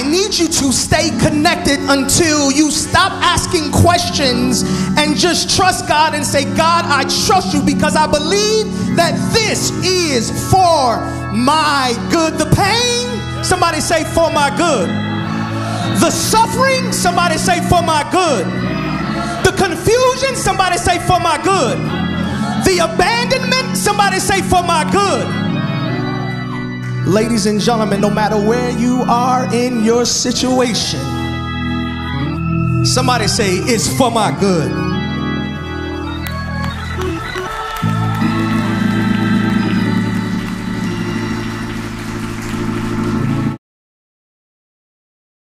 need you to stay connected until you stop asking questions and just trust God and say, God, I trust you because I believe that this is for my good. The pain, somebody say for my good. The suffering, somebody say for my good. The confusion, somebody say for my good. The abandonment, somebody say for my good. Ladies and gentlemen, no matter where you are in your situation, somebody say it's for my good.